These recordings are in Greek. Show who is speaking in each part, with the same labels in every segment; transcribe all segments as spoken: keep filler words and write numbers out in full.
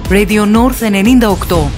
Speaker 1: Radio North ενενήντα οκτώ.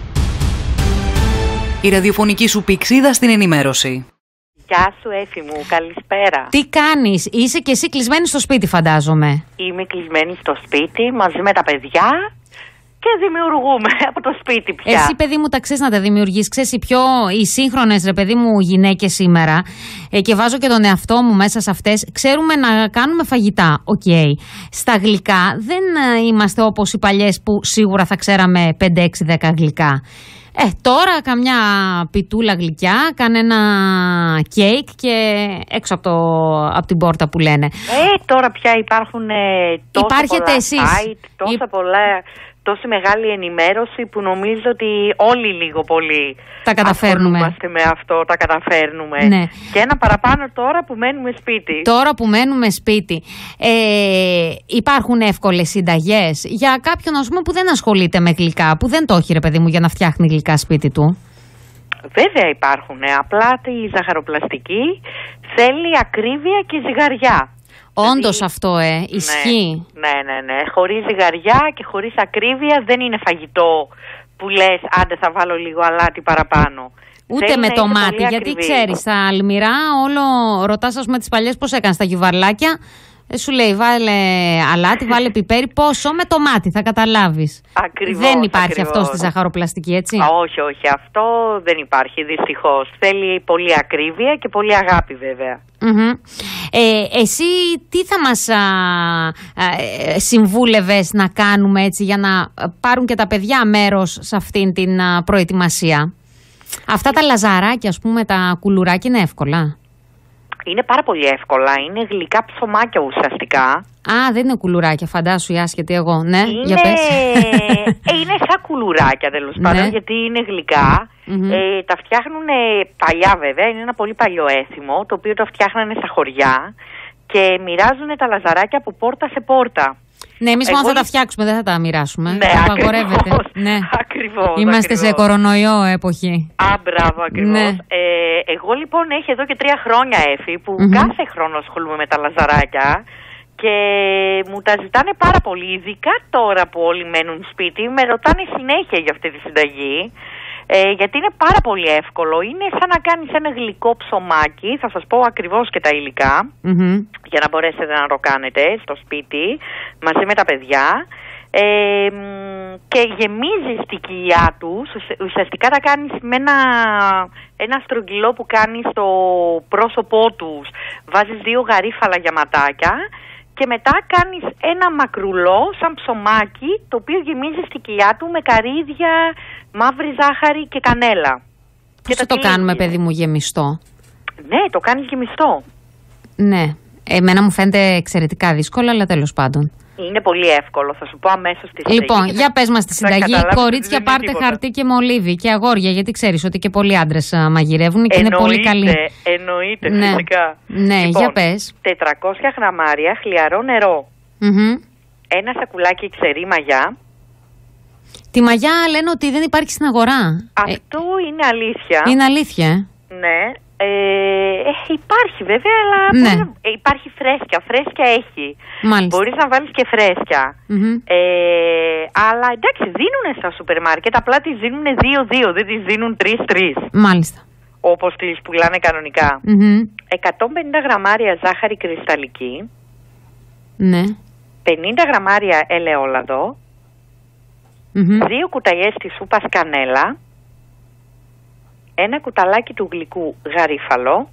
Speaker 1: Η ραδιοφωνική σου πηξίδα στην ενημέρωση.
Speaker 2: Γεια σου Έφη μου, καλησπέρα.
Speaker 3: Τι κάνεις, είσαι και εσύ κλεισμένη στο σπίτι φαντάζομαι.
Speaker 2: Είμαι κλεισμένη στο σπίτι μαζί με τα παιδιά και δημιουργούμε από το σπίτι πια.
Speaker 3: Εσύ παιδί μου τα ξέρεις να τα δημιουργείς, ξέρεις οι πιο οι σύγχρονες ρε παιδί μου γυναίκες σήμερα ε, και βάζω και τον εαυτό μου μέσα σε αυτές, ξέρουμε να κάνουμε φαγητά, οκ. Okay. Στα γλυκά δεν ε, είμαστε όπως οι παλιές που σίγουρα θα ξέραμε πέντε έξι δέκα γλυκά. Ε, τώρα καμιά πιτούλα γλυκιά, κανένα κέικ και έξω από, το, από την πόρτα που λένε.
Speaker 2: Ε, τώρα πια υπάρχουν ε, τόσα
Speaker 3: Υπάρχετε
Speaker 2: πολλά
Speaker 3: εσείς.
Speaker 2: site, τόσα Η... πολλά, τόση μεγάλη ενημέρωση που νομίζω ότι όλοι λίγο πολύ
Speaker 3: τα καταφέρνουμε.
Speaker 2: με αυτό, τα καταφέρνουμε.
Speaker 3: Ναι.
Speaker 2: Και ένα παραπάνω τώρα που μένουμε σπίτι.
Speaker 3: Τώρα που μένουμε σπίτι. Ε, υπάρχουν εύκολες συνταγές για κάποιον ας πούμε, που δεν ασχολείται με γλυκά, που δεν το έχει ρε παιδί μου για να φτιάχνει γλυκά σπίτι του.
Speaker 2: Βέβαια υπάρχουν. Απλά τη ζαχαροπλαστική θέλει ακρίβεια και ζυγαριά.
Speaker 3: Όντως
Speaker 2: δηλαδή,
Speaker 3: αυτό, ε, ισχύει.
Speaker 2: Ναι, ναι, ναι, ναι. Χωρίς ζυγαριά και χωρίς ακρίβεια δεν είναι φαγητό που λες άντε θα βάλω λίγο αλάτι παραπάνω.
Speaker 3: Ούτε
Speaker 2: θέλει
Speaker 3: με το μάτι, γιατί
Speaker 2: ακριβή.
Speaker 3: Ξέρεις, στα αλμυρά όλο ρωτάς ας πούμε τις παλιές πώς έκανες τα γιουβαρλάκια. Ε, σου λέει βάλε αλάτι, βάλε πιπέρι, πόσο με το μάτι θα καταλάβεις.
Speaker 2: Ακριβώς.
Speaker 3: Δεν υπάρχει
Speaker 2: ακριβώς.
Speaker 3: αυτό στη ζαχαροπλαστική, έτσι.
Speaker 2: Όχι, όχι, αυτό δεν υπάρχει δυστυχώς. Θέλει πολύ ακρίβεια και πολύ αγάπη βέβαια.
Speaker 3: Mm-hmm. Ε, εσύ τι θα μας α, α, ε, συμβούλευες να κάνουμε έτσι για να πάρουν και τα παιδιά μέρος σε αυτήν την α, προετοιμασία? Αυτά τα λαζαράκια ας πούμε, τα κουλουράκια είναι εύκολα?
Speaker 2: Είναι πάρα πολύ εύκολα, είναι γλυκά ψωμάκια ουσιαστικά.
Speaker 3: Α, δεν είναι κουλουράκια, φαντάσου η άσχετη εγώ, ναι,
Speaker 2: είναι...
Speaker 3: για πες.
Speaker 2: ε, είναι σαν κουλουράκια τέλος πάντων,
Speaker 3: ναι.
Speaker 2: γιατί είναι γλυκά. Mm-hmm. Ε, τα φτιάχνουν παλιά βέβαια, είναι ένα πολύ παλιό έθιμο, το οποίο το φτιάχνανε στα χωριά και μοιράζουν τα λαζαράκια από πόρτα σε πόρτα.
Speaker 3: Ναι, εμείς
Speaker 2: εγώ...
Speaker 3: μόνο θα τα φτιάξουμε, δεν θα τα μοιράσουμε.
Speaker 2: Ναι,
Speaker 3: απαγορεύεται. Ναι.
Speaker 2: Ακριβώς.
Speaker 3: Είμαστε
Speaker 2: ακριβώς.
Speaker 3: σε κορονοϊό εποχή.
Speaker 2: Α, μπράβο, ακριβώς.
Speaker 3: Ναι.
Speaker 2: Ε, εγώ λοιπόν έχει εδώ και τρία χρόνια Έφη που mm-hmm. κάθε χρόνο ασχολούμαι με τα λαζαράκια και μου τα ζητάνε πάρα πολύ, ειδικά τώρα που όλοι μένουν σπίτι, με ρωτάνε συνέχεια για αυτή τη συνταγή. Ε, γιατί είναι πάρα πολύ εύκολο. Είναι σαν να κάνεις ένα γλυκό ψωμάκι. Θα σας πω ακριβώς και τα υλικά
Speaker 3: mm-hmm. για
Speaker 2: να μπορέσετε να το κάνετε στο σπίτι μαζί με τα παιδιά. Ε, και γεμίζεις την κοιλιά τους. Ουσιαστικά τα κάνεις με ένα, ένα στρογγυλό που κάνεις στο πρόσωπό τους. Βάζεις δύο γαρίφαλα γεματάκια και μετά κάνεις ένα μακρουλό σαν ψωμάκι, το οποίο γεμίζεις την κοιλιά του με καρύδια, μαύρη ζάχαρη και κανέλα.
Speaker 3: Πώς θα το κάνουμε παιδί μου γεμιστό?
Speaker 2: Ναι, το κάνεις γεμιστό.
Speaker 3: Ναι, εμένα μου φαίνεται εξαιρετικά δύσκολο, αλλά τέλος πάντων.
Speaker 2: Είναι πολύ εύκολο, θα σου πω αμέσως τη συνταγή.
Speaker 3: Λοιπόν, για πες μας τη συνταγή. Κορίτσια, πάρτε
Speaker 2: τίποτα.
Speaker 3: χαρτί και μολύβι και αγόρια, γιατί ξέρεις ότι και πολλοί άντρες μαγειρεύουν και
Speaker 2: εννοείται,
Speaker 3: είναι πολύ καλοί.
Speaker 2: Εννοείται,
Speaker 3: ναι.
Speaker 2: φυσικά.
Speaker 3: Ναι,
Speaker 2: λοιπόν,
Speaker 3: για πες.
Speaker 2: τετρακόσια γραμμάρια χλιαρό νερό.
Speaker 3: Mm-hmm.
Speaker 2: Ένα σακουλάκι ξερή μαγιά.
Speaker 3: Τη μαγιά λένε ότι δεν υπάρχει στην αγορά.
Speaker 2: Αυτό ε, είναι αλήθεια.
Speaker 3: Είναι αλήθεια, ε?
Speaker 2: Ναι. Ε, ε, υπάρχει βέβαια, αλλά
Speaker 3: ναι.
Speaker 2: μπορεί, ε, υπάρχει φρέσκια. Φρέσκια έχει.
Speaker 3: Μάλιστα.
Speaker 2: Μπορείς να βάλεις και φρέσκια.
Speaker 3: Mm-hmm.
Speaker 2: Ε, αλλά εντάξει, δίνουν στα σούπερ μάρκετ, απλά τις δίνουν δύο δύο, δεν τις δίνουν τρία τρία.
Speaker 3: Μάλιστα.
Speaker 2: Όπως τις πουλάνε κανονικά.
Speaker 3: Mm-hmm.
Speaker 2: εκατόν πενήντα γραμμάρια ζάχαρη κρυσταλλική.
Speaker 3: Ναι.
Speaker 2: πενήντα γραμμάρια ελαιόλαδο.
Speaker 3: Mm-hmm.
Speaker 2: Δύο κουταλιές της σούπας κανέλα. Ένα κουταλάκι του γλυκού γαρίφαλο,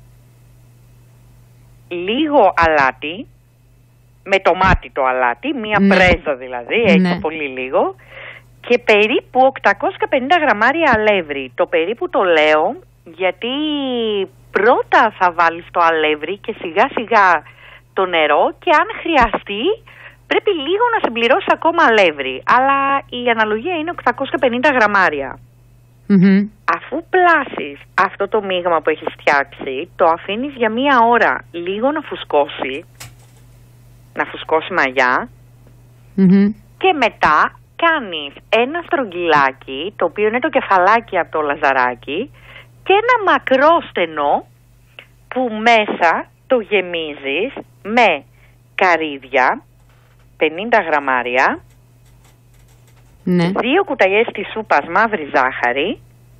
Speaker 2: λίγο αλάτι, με τομάτι το αλάτι, μία ναι. πρέζα δηλαδή, έτσι ναι. πολύ λίγο, και περίπου οκτακόσια πενήντα γραμμάρια αλεύρι. Το περίπου το λέω γιατί πρώτα θα βάλεις το αλεύρι και σιγά σιγά το νερό και αν χρειαστεί πρέπει λίγο να συμπληρώσει ακόμα αλεύρι. Αλλά η αναλογία είναι οκτακόσια πενήντα γραμμάρια.
Speaker 3: Mm-hmm.
Speaker 2: Αφού πλάσεις αυτό το μείγμα που έχεις φτιάξει, το αφήνεις για μία ώρα λίγο να φουσκώσει, να φουσκώσει μαγιά,
Speaker 3: mm-hmm.
Speaker 2: και μετά κάνεις ένα στρογγυλάκι, το οποίο είναι το κεφαλάκι από το λαζαράκι, και ένα μακρό στενό που μέσα το γεμίζεις με καρύδια, πενήντα γραμμάρια,
Speaker 3: Ναι.
Speaker 2: Δύο κουταλιές της σούπας μαύρη ζάχαρη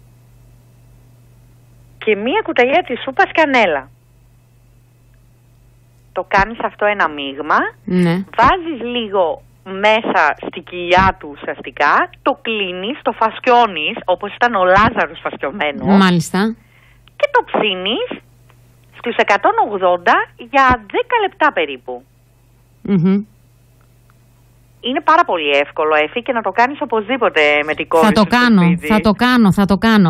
Speaker 2: και μία κουταλιά της σούπας κανέλα. Το κάνεις αυτό ένα μείγμα,
Speaker 3: ναι.
Speaker 2: βάζεις λίγο μέσα στη κοιλιά του ουσιαστικά, το κλείνεις, το φασκιώνεις όπως ήταν ο Λάζαρος φασκιωμένος.
Speaker 3: Μάλιστα.
Speaker 2: Και το ψήνεις στους εκατόν ογδόντα για δέκα λεπτά περίπου.
Speaker 3: Mm-hmm.
Speaker 2: Είναι πάρα πολύ εύκολο, Εφη, και να το κάνεις οπωσδήποτε με την κόρη
Speaker 3: θα
Speaker 2: σου
Speaker 3: το κάνω,
Speaker 2: σπίτι.
Speaker 3: θα το κάνω, θα το κάνω.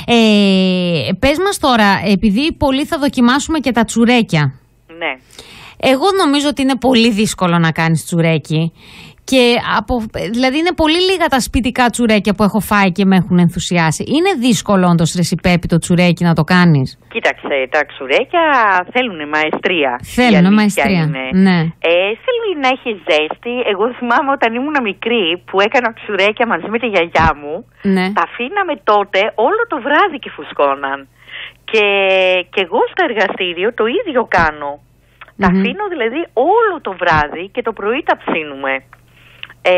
Speaker 3: Ε, πες μας τώρα, επειδή πολλοί θα δοκιμάσουμε και τα τσουρέκια.
Speaker 2: Ναι.
Speaker 3: Εγώ νομίζω ότι είναι πολύ δύσκολο να κάνεις τσουρέκι. Και από, δηλαδή είναι πολύ λίγα τα σπιτικά τσουρέκια που έχω φάει και με έχουν ενθουσιάσει. Είναι δύσκολο όντως, ρε Πέπη, το τσουρέκι να το κάνεις?
Speaker 2: Κοίταξε, τα τσουρέκια θέλουν μαεστρία.
Speaker 3: Θέλουν μαεστρία, ναι.
Speaker 2: Ε, θέλει να έχει ζέστη. Εγώ θυμάμαι όταν ήμουν μικρή που έκανα τσουρέκια μαζί με τη γιαγιά μου,
Speaker 3: ναι.
Speaker 2: τα αφήναμε τότε όλο το βράδυ και φουσκώναν. Και, και εγώ στο εργαστήριο το ίδιο κάνω. Mm-hmm. Τα αφήνω δηλαδή όλο το βράδυ και το πρωί τα ψήνουμε. Ε,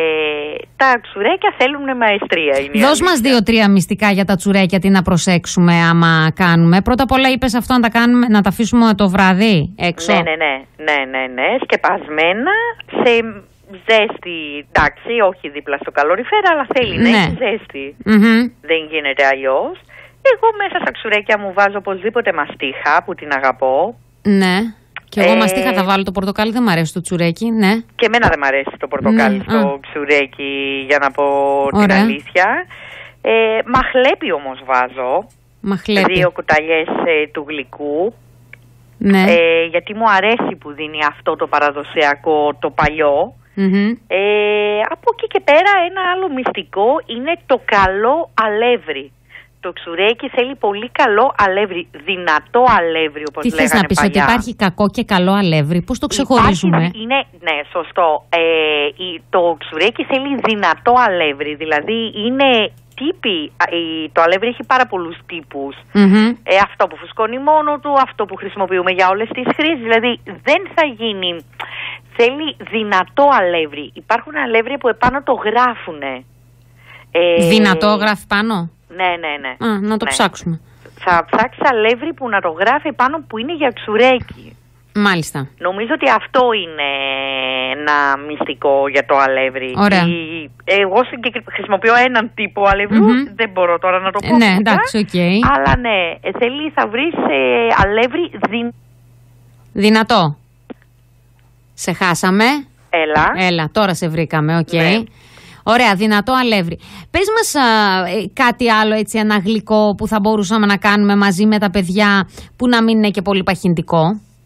Speaker 2: τα τσουρέκια θέλουν μαεστρία.
Speaker 3: Δώσ' μας δύο-τρία μυστικά για τα τσουρέκια, τι να προσέξουμε άμα κάνουμε. Πρώτα απ' όλα είπες αυτό να τα, κάνουμε, να τα αφήσουμε το βράδυ έξω.
Speaker 2: Ναι, ναι, ναι, ναι, ναι, ναι. Σκεπασμένα σε ζέστη, εντάξει, όχι δίπλα στο καλοριφέρα, αλλά θέλει ναι. να έχει ζέστη.
Speaker 3: Mm-hmm.
Speaker 2: Δεν γίνεται αλλιώς. Εγώ μέσα στα τσουρέκια μου βάζω οπωσδήποτε μαστίχα που την αγαπώ.
Speaker 3: Ναι. Και εγώ
Speaker 2: ε...
Speaker 3: μαστίχα θα βάλω, το πορτοκάλι δεν μ' αρέσει το τσουρέκι, ναι.
Speaker 2: Και εμένα δεν μ' αρέσει το πορτοκάλι ναι. στο Α. τσουρέκι, για να πω
Speaker 3: Ωραία.
Speaker 2: την αλήθεια. Ε, μαχλέπι όμως βάζω.
Speaker 3: Μαχλέπι.
Speaker 2: Δύο κουταλιές ε, του γλυκού.
Speaker 3: Ναι.
Speaker 2: Ε, γιατί μου αρέσει που δίνει αυτό το παραδοσιακό, το παλιό.
Speaker 3: Mm-hmm.
Speaker 2: Ε, από εκεί και πέρα ένα άλλο μυστικό είναι το καλό αλεύρι. Το ξουρέκι θέλει πολύ καλό αλεύρι, δυνατό αλεύρι όπως
Speaker 3: Τι
Speaker 2: λέγανε
Speaker 3: θες να πεις,
Speaker 2: παλιά.
Speaker 3: ότι υπάρχει κακό και καλό αλεύρι, πώς το ξεχωρίζουμε?
Speaker 2: Υπάρχει, είναι, ναι, σωστό. Ε, το ξουρέκι θέλει δυνατό αλεύρι, δηλαδή είναι τύποι, το αλεύρι έχει πάρα πολλούς τύπους.
Speaker 3: Mm-hmm.
Speaker 2: Ε, αυτό που φουσκώνει μόνο του, αυτό που χρησιμοποιούμε για όλες τις χρήσεις, δηλαδή δεν θα γίνει, θέλει δυνατό αλεύρι. Υπάρχουν αλεύρια που επάνω το γράφουνε. Ε,
Speaker 3: δυνατό γράφει πάνω?
Speaker 2: Ναι, ναι, ναι.
Speaker 3: Α, να το
Speaker 2: ναι.
Speaker 3: ψάξουμε.
Speaker 2: Θα ψάξει αλεύρι που να το γράφει πάνω που είναι για ξουρέκι.
Speaker 3: Μάλιστα.
Speaker 2: Νομίζω ότι αυτό είναι ένα μυστικό για το αλεύρι.
Speaker 3: Ωραία.
Speaker 2: Η, εγώ χρησιμοποιώ έναν τύπο αλεύρου, mm-hmm. δεν μπορώ τώρα να το πω.
Speaker 3: Ναι, εντάξει, οκ. Okay.
Speaker 2: Αλλά ναι, θέλει, θα βρεις ε, αλεύρι δυ...
Speaker 3: δυνατό. Σε χάσαμε.
Speaker 2: Έλα.
Speaker 3: Έλα, τώρα σε βρήκαμε, οκ. Okay.
Speaker 2: Ναι.
Speaker 3: Ωραία, δυνατό αλεύρι. Πες μας α, ε, κάτι άλλο, έτσι, ένα γλυκό που θα μπορούσαμε να κάνουμε μαζί με τα παιδιά που να μην είναι και πολύ παχυντικό.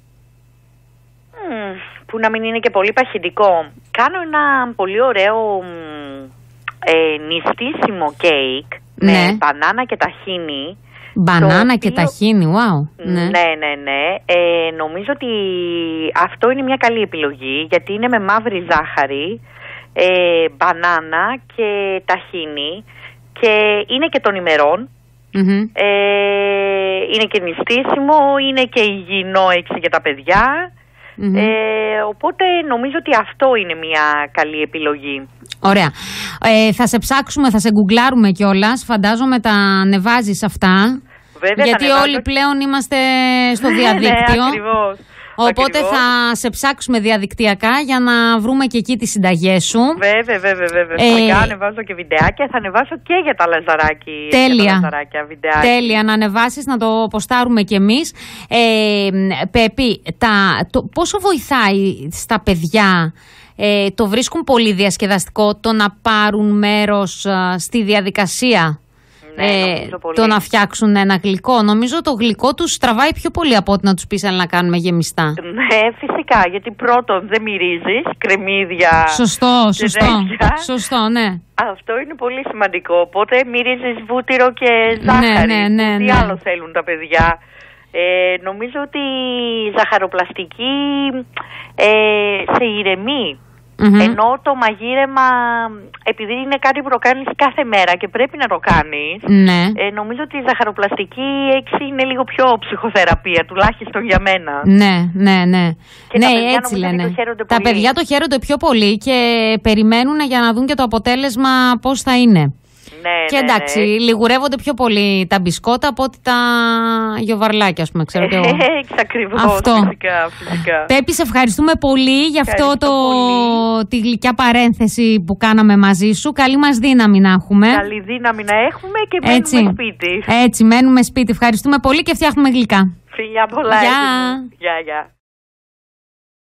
Speaker 2: Mm, που να μην είναι και πολύ παχυντικό. Κάνω ένα πολύ ωραίο ε, νηστίσιμο κέικ
Speaker 3: ναι.
Speaker 2: με μπανάνα και ταχίνι.
Speaker 3: Μπανάνα
Speaker 2: οποίο...
Speaker 3: και ταχίνι, wow.
Speaker 2: Ναι, ναι, ναι. ναι. Ε, νομίζω ότι αυτό είναι μια καλή επιλογή, γιατί είναι με μαύρη ζάχαρη, ε, μπανάνα και ταχίνι και είναι και των ημερών.
Speaker 3: Mm-hmm.
Speaker 2: Ε, είναι και νηστίσιμο, είναι και υγιεινό έτσι για τα παιδιά. Mm-hmm. Ε, οπότε νομίζω ότι αυτό είναι μια καλή επιλογή.
Speaker 3: Ωραία. Ε, θα σε ψάξουμε, θα σε γκουγκλάρουμε κιόλας. Φαντάζομαι τα ανεβάζεις αυτά.
Speaker 2: Βέβαια,
Speaker 3: γιατί όλοι πλέον είμαστε στο διαδίκτυο.
Speaker 2: Ναι, ακριβώς.
Speaker 3: Οπότε
Speaker 2: ακριβώς.
Speaker 3: θα σε ψάξουμε διαδικτυακά για να βρούμε και εκεί τις συνταγές σου.
Speaker 2: Βέβαια, βέβαια, βέβαια.
Speaker 3: Ε,
Speaker 2: θα ανεβάζω και βιντεάκια, θα ανεβάσω και για τα λαζαράκι.
Speaker 3: Τέλεια.
Speaker 2: Τα λαζαράκια,
Speaker 3: Τέλεια, να ανεβάσεις, να το ποστάρουμε κι εμείς. Ε, Πέπη, τα, το, πόσο βοηθάει στα παιδιά, ε, το βρίσκουν πολύ διασκεδαστικό το να πάρουν μέρος α, στη διαδικασία?
Speaker 2: Ναι,
Speaker 3: ε, το να φτιάξουν ένα γλυκό. Νομίζω το γλυκό τους τραβάει πιο πολύ από ότι να τους πεις να κάνουμε γεμιστά.
Speaker 2: Ναι, φυσικά, γιατί πρώτον δεν μυρίζεις κρεμμύδια.
Speaker 3: Σωστό, σωστό. Σωστό, ναι.
Speaker 2: Αυτό είναι πολύ σημαντικό. Οπότε μυρίζεις βούτυρο και ζάχαρη.
Speaker 3: Ναι, ναι, ναι,
Speaker 2: Τι
Speaker 3: ναι.
Speaker 2: άλλο θέλουν τα παιδιά. Ε, νομίζω ότι η ζαχαροπλαστική ε, σε ηρεμεί.
Speaker 3: Mm-hmm.
Speaker 2: Ενώ το μαγείρεμα, επειδή είναι κάτι που το κάνεις κάθε μέρα και πρέπει να το κάνεις,
Speaker 3: Ναι.
Speaker 2: ε, νομίζω ότι η ζαχαροπλαστική έξι είναι λίγο πιο ψυχοθεραπεία, τουλάχιστον για μένα.
Speaker 3: Ναι, ναι, ναι.
Speaker 2: Και
Speaker 3: ναι,
Speaker 2: τα παιδιά
Speaker 3: έτσι
Speaker 2: νομίζω ότι
Speaker 3: λένε.
Speaker 2: το χαίρονται
Speaker 3: Τα
Speaker 2: πολύ.
Speaker 3: παιδιά το χαίρονται πιο πολύ και περιμένουν για να δουν και το αποτέλεσμα πώς θα είναι.
Speaker 2: Ναι,
Speaker 3: Και
Speaker 2: ναι,
Speaker 3: εντάξει,
Speaker 2: ναι.
Speaker 3: λιγουρεύονται πιο πολύ τα μπισκότα από ότι τα γιοβαρλάκια, ας πούμε, ξέρω και εγώ.
Speaker 2: Έτσι ακριβώς,
Speaker 3: Αυτό.
Speaker 2: φυσικά, φυσικά.
Speaker 3: Πέπη, σε ευχαριστούμε πολύ για αυτό
Speaker 2: Ευχαριστώ
Speaker 3: το,
Speaker 2: πολύ.
Speaker 3: τη γλυκιά παρένθεση που κάναμε μαζί σου. Καλή μας δύναμη να έχουμε.
Speaker 2: Καλή δύναμη να έχουμε και μένουμε
Speaker 3: Έτσι.
Speaker 2: σπίτι.
Speaker 3: Έτσι, μένουμε σπίτι. Ευχαριστούμε πολύ και φτιάχνουμε γλυκά.
Speaker 2: Φιλιά πολλά.
Speaker 3: Γεια.
Speaker 2: Γεια, γεια.